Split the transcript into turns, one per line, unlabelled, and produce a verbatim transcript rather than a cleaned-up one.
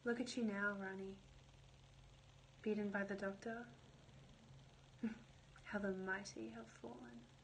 Look at you now, Rani. Beaten by the doctor? How the mighty have fallen.